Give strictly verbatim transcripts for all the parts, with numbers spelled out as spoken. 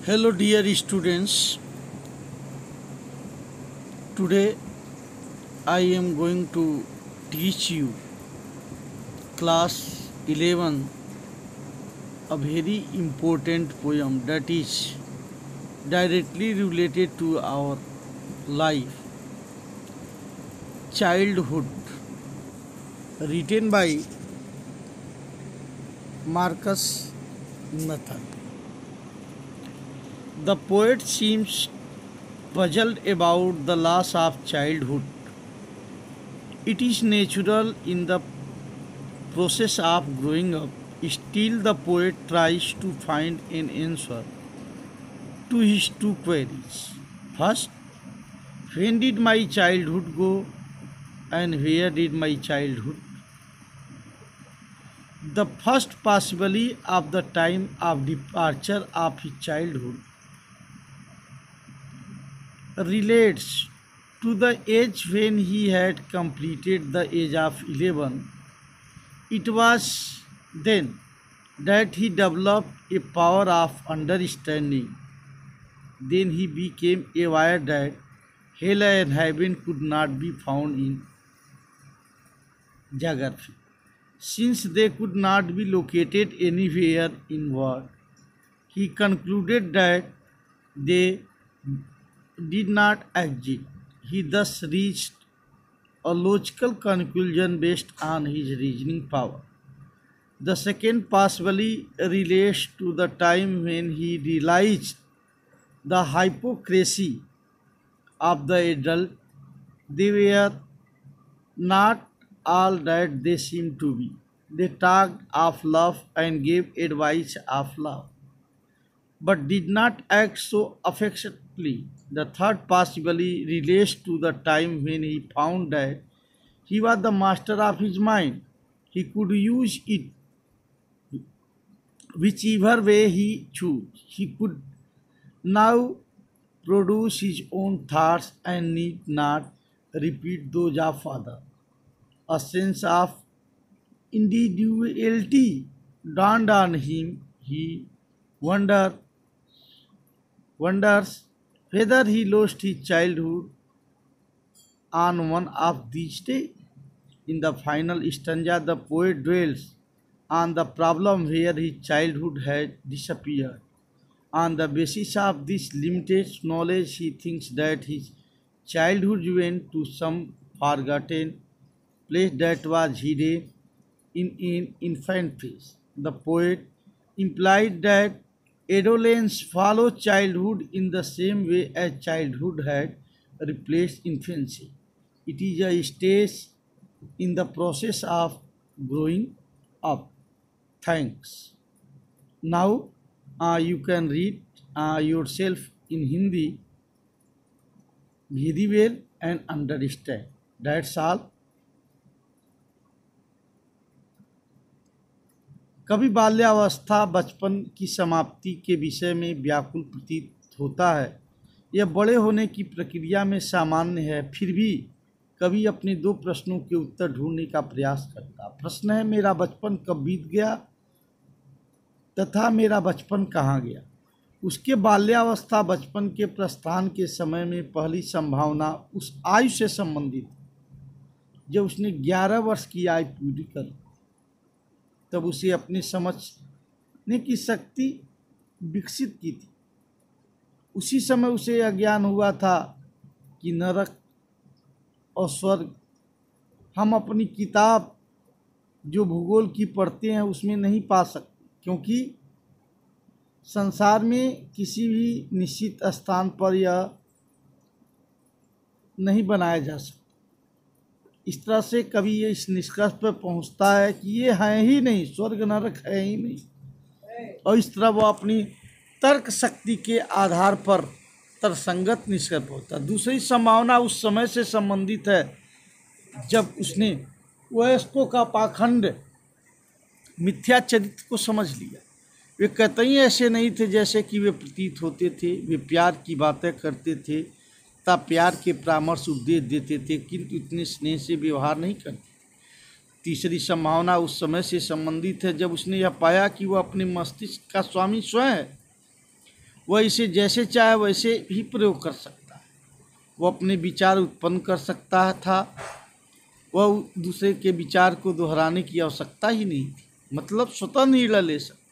Hello, dear students. Today I am going to teach you class eleven a very important poem that is directly related to our life, childhood, written by Marcus Nathan. The poet seems puzzled about the loss of childhood. It is natural in the process of growing up. Still, the poet tries to find an answer to his two queries. First, when did my childhood go and where did my childhood? The first possibility of the time of departure of his childhood relates to the age when he had completed the age of eleven. It was then that he developed a power of understanding. Then he became aware that hell and heaven could not be found in geography, since they could not be located anywhere in world. He concluded that they did not exist. He thus reached a logical conclusion based on his reasoning power. The second possibly relates to the time when he realized the hypocrisy of the adult. They were not all that they seemed to be. They talked of love and gave advice of love, but did not act so affectionately. The third possibly relates to the time when he found that he was the master of his mind. He could use it whichever way he chose. He could now produce his own thoughts and need not repeat those of others. A sense of individuality dawned on him. He wondered, wonders whether he lost his childhood on one of these days. In the final stanza, the poet dwells on the problem where his childhood had disappeared. On the basis of this limited knowledge, he thinks that his childhood went to some forgotten place that was hidden in an infant face. The poet implied that adolescence follows childhood in the same way as childhood had replaced infancy. It is a stage in the process of growing up. Thanks. Now uh, you can read uh, yourself in Hindi very well and understand. That's all. कभी बाल्यावस्था बचपन की समाप्ति के विषय में व्याकुल प्रतीत होता है। यह बड़े होने की प्रक्रिया में सामान्य है, फिर भी कभी अपने दो प्रश्नों के उत्तर ढूंढने का प्रयास करता। प्रश्न है, मेरा बचपन कब बीत गया तथा मेरा बचपन कहाँ गया। उसके बाल्यावस्था बचपन के प्रस्थान के समय में पहली संभावना उस आयु से संबंधित जब उसने ग्यारह वर्ष की आयु पूरी कर, तब उसे अपनी समझने की शक्ति विकसित की थी। उसी समय उसे यह ज्ञान हुआ था कि नरक और स्वर्ग हम अपनी किताब जो भूगोल की पढ़ते हैं उसमें नहीं पा सकते, क्योंकि संसार में किसी भी निश्चित स्थान पर यह नहीं बनाया जा सकता। इस तरह से कभी ये इस निष्कर्ष पर पहुंचता है कि ये है ही नहीं, स्वर्ग नरक है ही नहीं, और इस तरह वो अपनी तर्क शक्ति के आधार पर तर्कसंगत निष्कर्ष पहुंचता। दूसरी संभावना उस समय से संबंधित है जब उसने वयस्कों का पाखंड मिथ्या चरित्र को समझ लिया। वे कतई ऐसे नहीं थे जैसे कि वे प्रतीत होते थे। वे प्यार की बातें करते थे तथा प्यार के परामर्श उपदेश देते थे, किंतु इतने स्नेह से व्यवहार नहीं करते। तीसरी संभावना उस समय से संबंधित है जब उसने यह पाया कि वह अपने मस्तिष्क का स्वामी स्वयं है। वह इसे जैसे चाहे वैसे ही प्रयोग कर सकता है। वह अपने विचार उत्पन्न कर सकता था, वह दूसरे के विचार को दोहराने की आवश्यकता ही नहीं थी, मतलब स्वतः निर्णय ले सकता।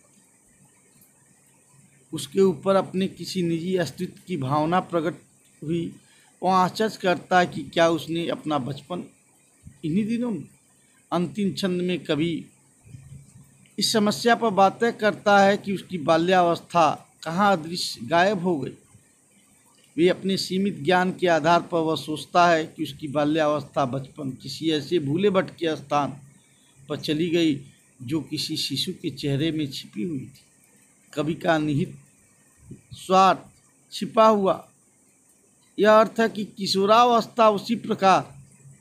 उसके ऊपर अपने किसी निजी अस्तित्व की भावना प्रकट हुई। वह आश्चर्य करता है कि क्या उसने अपना बचपन इन्हीं दिनों में अंतिम छंद में कभी इस समस्या पर बातें करता है कि उसकी बाल्यावस्था कहाँ अदृश्य गायब हो गई। वे अपने सीमित ज्ञान के आधार पर वह सोचता है कि उसकी बाल्यावस्था बचपन किसी ऐसे भूले भटके स्थान पर चली गई जो किसी शिशु के चेहरे में छिपी हुई थी। कवि का निहित स्वार्थ छिपा हुआ यह अर्थ है कि किशोरावस्था उसी प्रकार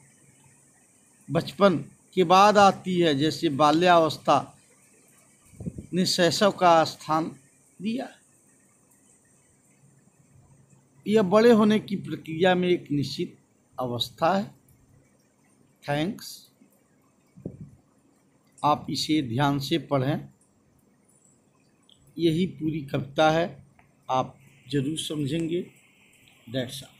बचपन के बाद आती है जैसे बाल्यावस्था ने शैशव का स्थान दिया। यह बड़े होने की प्रक्रिया में एक निश्चित अवस्था है। थैंक्स। आप इसे ध्यान से पढ़ें। यही पूरी कविता है, आप जरूर समझेंगे। That's all.